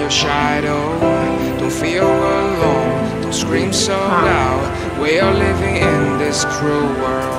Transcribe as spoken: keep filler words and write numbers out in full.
your shadow. Don't feel alone, don't scream so loud. We are living in this cruel world.